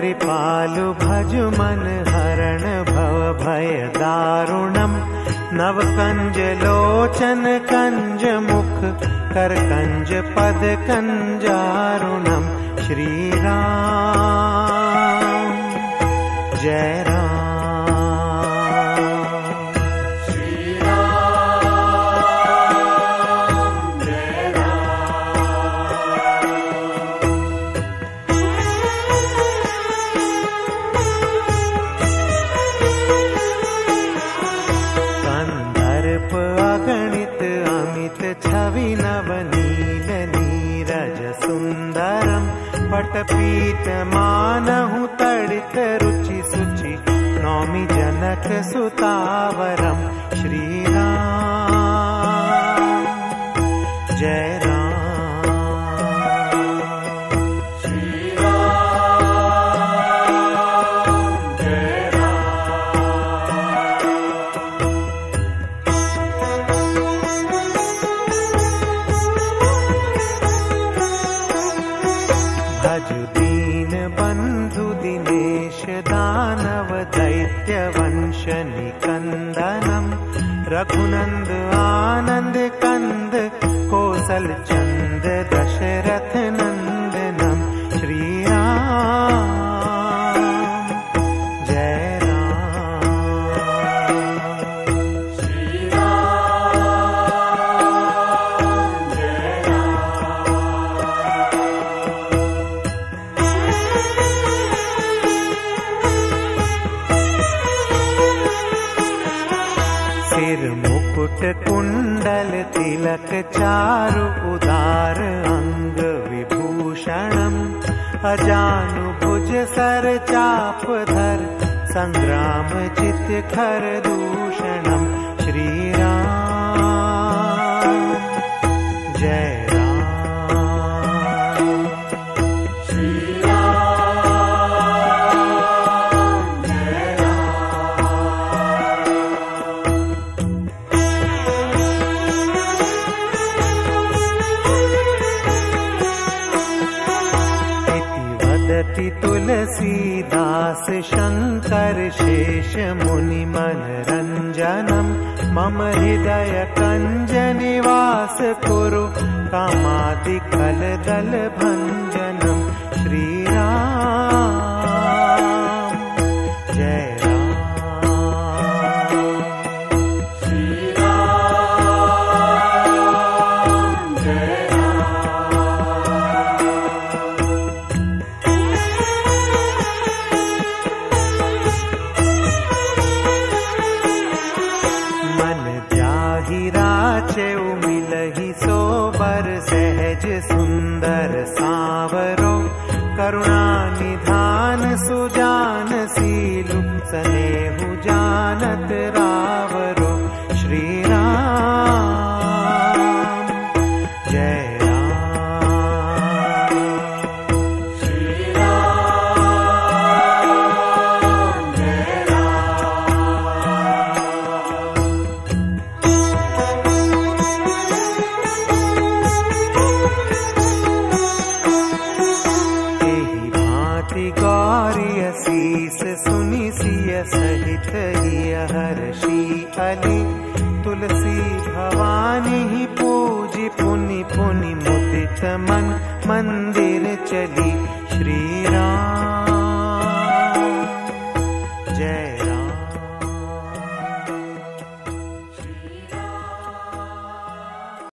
कृपालु भजु मन हरण भव भय दारुणम् नव कंज लोचन कंज मुख कर कंज पद कंजारुणम् श्री राम जय राम छवि नवनील नीरज सुंदरम पटपीठ मानहु तड़ित रुचि सुचि नौमि जनक सुतावरम श्री राम जय राम भजु दीन बंधु दिनेश दानव दैत्य वंश निकंदनम रघुनंद आनंद कंद कौशल चंद दशरथ नंदनम श्री राम जय सिर मुकुट कुंडल तिलक चारु उदार अंग विभूषणम अजानु भुज सर चाप धर संग्राम चित खर दूषणम श्री राम जय तुलसीदास शंकर शेष मुनि मनरंजनम मम हृदय कंज निवास कुरु कामादि कल दल भंजनम श्री राम जय मिलहि सोबर सहज सुंदर सावरो करुणा निधान सुजान सीलु सनेहु जानत रावरो श्री राम जय गौरी शीस सुनि सिय सहित हिय हर्षि अली तुलसी भवानी ही पूजी पुनि पुनि मुदित मन मंदिर चली श्री राम